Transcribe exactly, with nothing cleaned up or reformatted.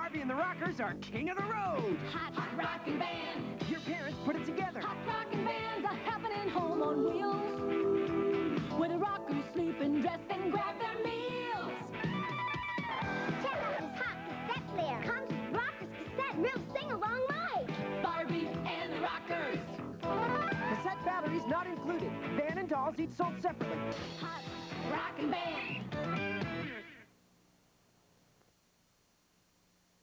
Barbie and the Rockers are king of the road. Hot, hot rockin' band. Your parents put it together. Hot rockin' bands are happening home on wheels, where the rockers sleep and dress and grab their meals. Check out this hot cassette player. Comes with Rockers cassette, real sing-along mic. Barbie and the Rockers. Cassette batteries not included. Van and dolls each sold separately. Hot rockin' band.